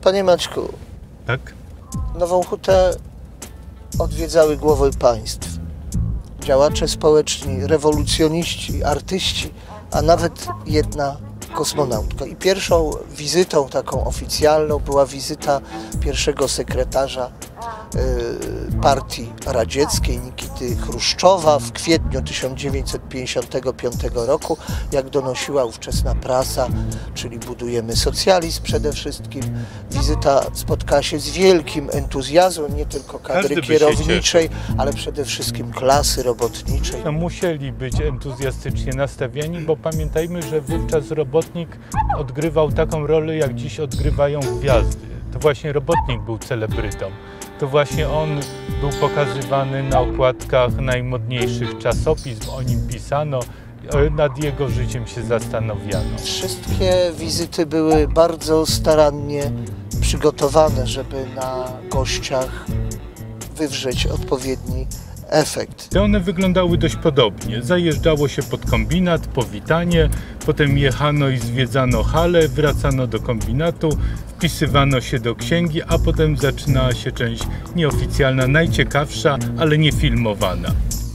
Panie Maćku, Tak? Nową Hutę odwiedzały głowy państw, działacze społeczni, rewolucjoniści, artyści, a nawet jedna kosmonautka. I pierwszą wizytą taką oficjalną była wizyta pierwszego sekretarza partii radzieckiej Nikity Chruszczowa w kwietniu 1955 roku, jak donosiła ówczesna prasa, czyli budujemy socjalizm przede wszystkim. Wizyta spotkała się z wielkim entuzjazmem, nie tylko kadry kierowniczej, ale przede wszystkim klasy robotniczej. No, musieli być entuzjastycznie nastawieni, bo pamiętajmy, że wówczas robotnik odgrywał taką rolę, jak dziś odgrywają gwiazdy. To właśnie robotnik był celebrytą. To właśnie on był pokazywany na okładkach najmodniejszych czasopism, o nim pisano, nad jego życiem się zastanawiano. Wszystkie wizyty były bardzo starannie przygotowane, żeby na gościach wywrzeć odpowiedni efekt. One wyglądały dość podobnie. Zajeżdżało się pod kombinat, powitanie, potem jechano i zwiedzano halę, wracano do kombinatu, wpisywano się do księgi, a potem zaczynała się część nieoficjalna, najciekawsza, ale nie filmowana.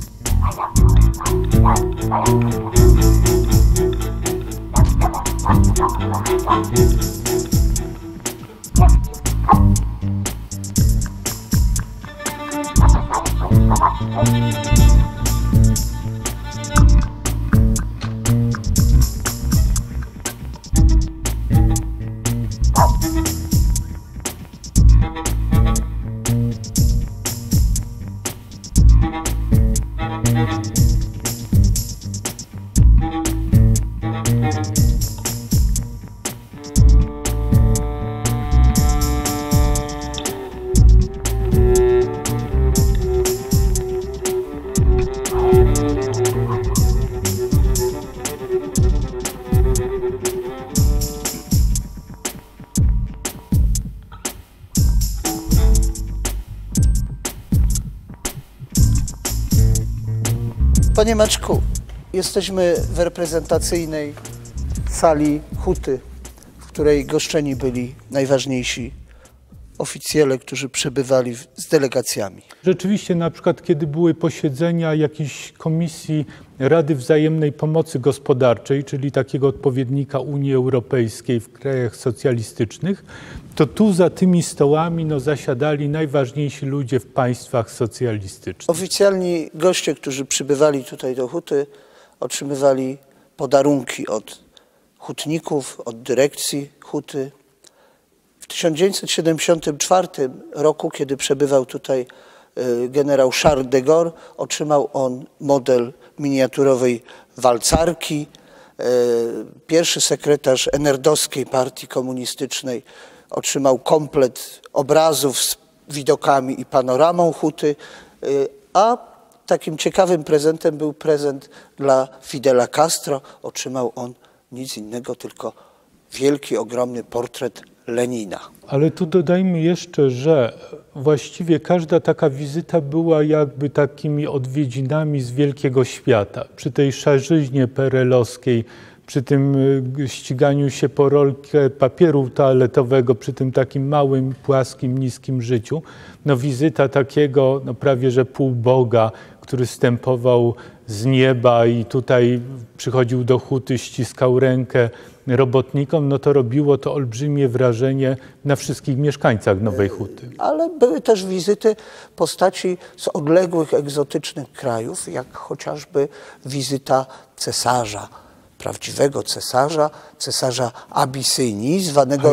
Panie Maćku, jesteśmy w reprezentacyjnej sali Huty, w której goszczeni byli najważniejsi oficjele, którzy przybywali z delegacjami. Rzeczywiście, na przykład, kiedy były posiedzenia jakiejś komisji Rady Wzajemnej Pomocy Gospodarczej, czyli takiego odpowiednika Unii Europejskiej w krajach socjalistycznych, to tu za tymi stołami zasiadali najważniejsi ludzie w państwach socjalistycznych. Oficjalni goście, którzy przybywali tutaj do Huty, otrzymywali podarunki od hutników, od dyrekcji Huty. W 1974 roku, kiedy przebywał tutaj generał Charles de Gaulle, otrzymał on model miniaturowej walcarki. Pierwszy sekretarz enerdowskiej partii komunistycznej otrzymał komplet obrazów z widokami i panoramą Huty, a takim ciekawym prezentem był prezent dla Fidela Castro. Otrzymał on nic innego, tylko wielki, ogromny portret Lenina. Ale tu dodajmy jeszcze, że właściwie każda taka wizyta była jakby takimi odwiedzinami z wielkiego świata. Przy tej szarzyźnie perelowskiej, przy tym ściganiu się po rolkę papieru toaletowego, przy tym takim małym, płaskim, niskim życiu, wizyta takiego prawie że półboga, który zstępował z nieba i tutaj przychodził do Huty, ściskał rękę robotnikom, to robiło to olbrzymie wrażenie na wszystkich mieszkańcach Nowej Huty. Ale były też wizyty postaci z odległych, egzotycznych krajów, jak chociażby wizyta cesarza, prawdziwego cesarza, cesarza Abisynii,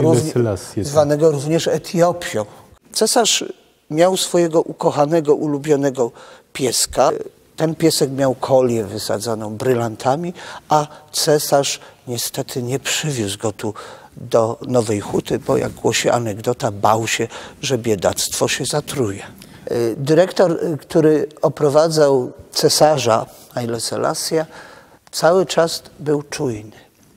zwanego również Etiopią. Cesarz miał swojego ukochanego, ulubionego pieska. Ten piesek miał kolię wysadzaną brylantami, a cesarz niestety nie przywiózł go tu do Nowej Huty, bo jak głosi anegdota, bał się, że biedactwo się zatruje. Dyrektor, który oprowadzał cesarza Haile Selassie, cały czas był czujny,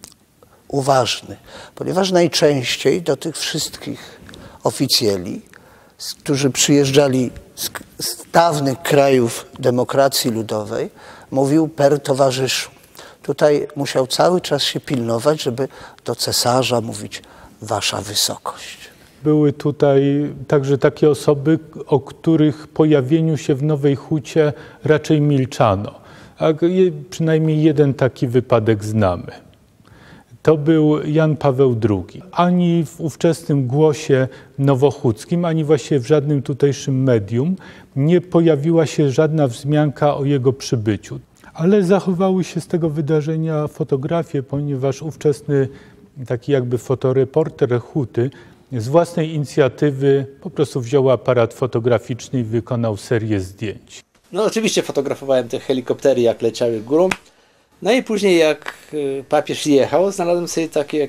uważny, ponieważ najczęściej do tych wszystkich oficjeli, którzy przyjeżdżali z dawnych krajów demokracji ludowej, mówił per towarzyszu. Tutaj musiał cały czas się pilnować, żeby do cesarza mówić wasza wysokość. były tutaj także takie osoby, o których pojawieniu się w Nowej Hucie raczej milczano. A przynajmniej jeden taki wypadek znamy. To był Jan Paweł II. Ani w ówczesnym Głosie Nowochódzkim, ani właściwie w żadnym tutejszym medium nie pojawiła się żadna wzmianka o jego przybyciu. Ale zachowały się z tego wydarzenia fotografie, ponieważ ówczesny taki jakby fotoreporter Huty z własnej inicjatywy po prostu wziął aparat fotograficzny i wykonał serię zdjęć. No oczywiście fotografowałem te helikoptery, jak leciały górą. No i później jak papież jechał, znalazłem sobie takie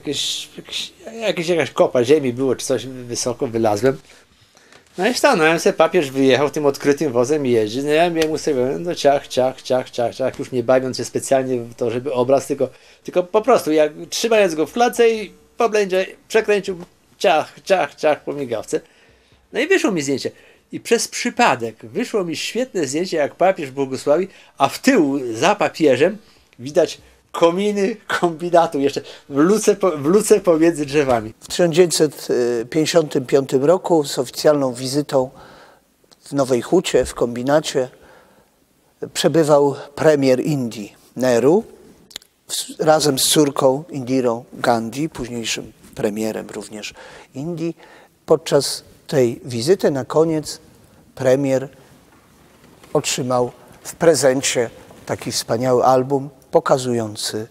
jakaś kopa ziemi było, czy coś wysoko, wylazłem. No i stanąłem sobie, papież wyjechał tym odkrytym wozem i jeździ. No ja miałem ustawione, no ciach, już nie bawiąc się specjalnie w to, żeby obraz, tylko po prostu, jak trzymając go w klatce i po blędzie przekręcił ciach po migawce. No i wyszło mi zdjęcie. I przez przypadek wyszło mi świetne zdjęcie, jak papież błogosławi, a w tył za papieżem widać kominy kombinatu, jeszcze w luce pomiędzy drzewami. W 1955 roku z oficjalną wizytą w Nowej Hucie, w kombinacie, przebywał premier Indii Nehru razem z córką Indirą Gandhi, późniejszym premierem również Indii. Podczas tej wizyty na koniec premier otrzymał w prezencie taki wspaniały album pokazujący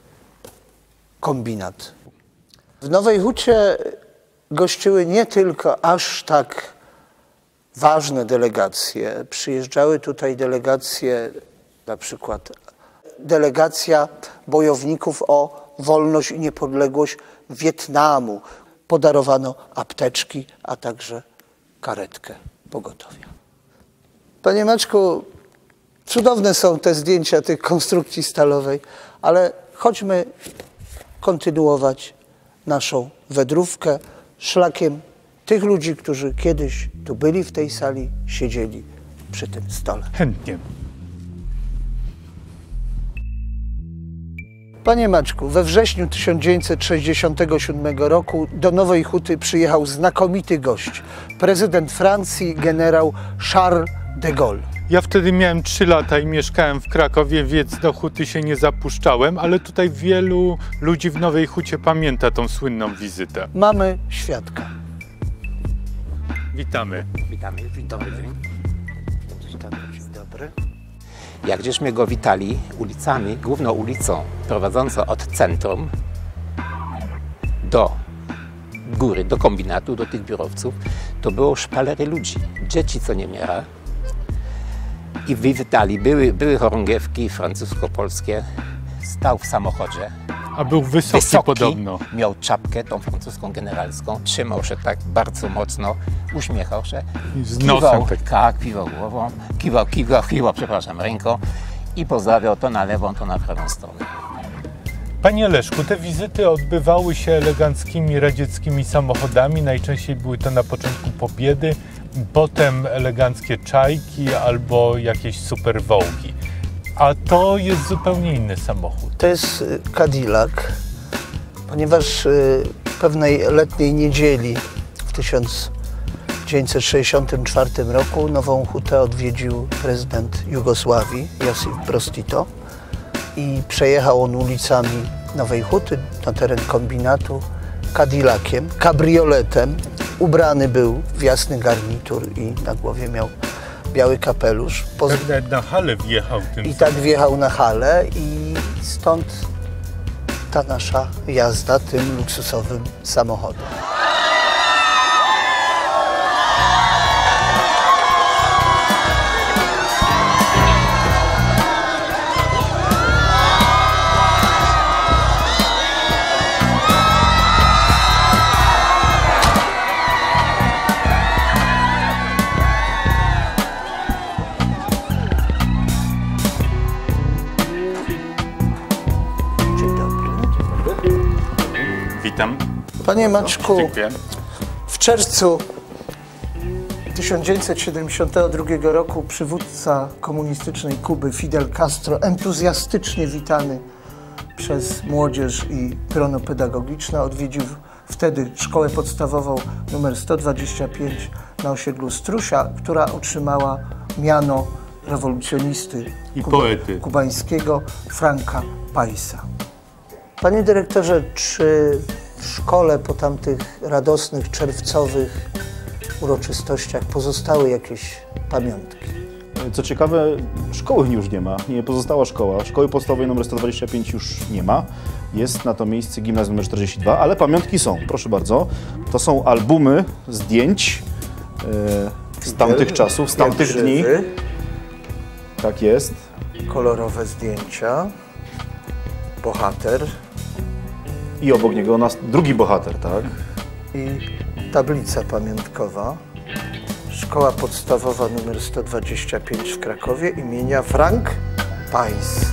kombinat. W Nowej Hucie gościły nie tylko aż tak ważne delegacje. Przyjeżdżały tutaj delegacje, na przykład delegacja bojowników o wolność i niepodległość Wietnamu. Podarowano apteczki, a także karetkę pogotowia. Panie Maćku, cudowne są te zdjęcia tych konstrukcji stalowej, ale chodźmy kontynuować naszą wędrówkę szlakiem tych ludzi, którzy kiedyś tu byli w tej sali, siedzieli przy tym stole. Chętnie. Panie Maćku, we wrześniu 1967 roku do Nowej Huty przyjechał znakomity gość, prezydent Francji, generał Charles de Gaulle. Ja wtedy miałem 3 lata i mieszkałem w Krakowie, więc do Huty się nie zapuszczałem, ale tutaj wielu ludzi w Nowej Hucie pamięta tą słynną wizytę. Mamy świadka. Witamy. Witamy, dzień dobry. Dzień dobry. Jak żeśmy go witali ulicami, główną ulicą prowadzącą od centrum do góry, do kombinatu, do tych biurowców, to było szpalery ludzi, dzieci co niemiara. I witali, były chorągiewki francusko-polskie, stał w samochodzie. A był wysoki podobno. Miał czapkę tą francuską generalską, trzymał się tak bardzo mocno, uśmiechał się. Z nosem tak, kiwał głową, kiwał, przepraszam, ręką i pozdrawiał to na lewą, to na prawą stronę. Panie Leszku, te wizyty odbywały się eleganckimi radzieckimi samochodami. Najczęściej były to na początku Pobiedy, potem eleganckie czajki albo jakieś super wołgi. A to jest zupełnie inny samochód. To jest Cadillac, ponieważ pewnej letniej niedzieli w 1964 roku Nową Hutę odwiedził prezydent Jugosławii, Josip Broz Tito, i przejechał on ulicami Nowej Huty na teren kombinatu Cadillaciem, kabrioletem. Ubrany był w jasny garnitur i na głowie miał biały kapelusz. Na halę wjechał tym. I tak wjechał na halę i stąd ta nasza jazda tym luksusowym samochodem. Witam. Panie Maćku, Dziękuję. w czerwcu 1972 roku przywódca komunistycznej Kuby Fidel Castro, entuzjastycznie witany przez młodzież i grono pedagogiczne, odwiedził wtedy szkołę podstawową numer 125 na osiedlu Strusia, która otrzymała miano rewolucjonisty I poety kubańskiego Franka Paisa. Panie dyrektorze, czy w szkole po tamtych radosnych, czerwcowych uroczystościach pozostały jakieś pamiątki? Co ciekawe, szkoły już nie ma, nie pozostała szkoła. Szkoły podstawowej nr 125 już nie ma. Jest na to miejsce gimnazjum nr 42, ale pamiątki są, proszę bardzo. To są albumy zdjęć z tamtych czasów, z tamtych dni. Tak jest. Kolorowe zdjęcia. Bohater. I obok niego drugi bohater, tak? I tablica pamiątkowa. Szkoła podstawowa nr 125 w Krakowie imienia Frank Pais.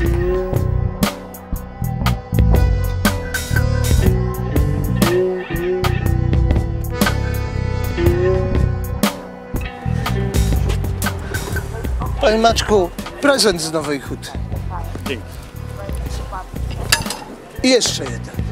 Panie Maczku, prezent z Nowej Huty. Dzięki. I jeszcze jeden.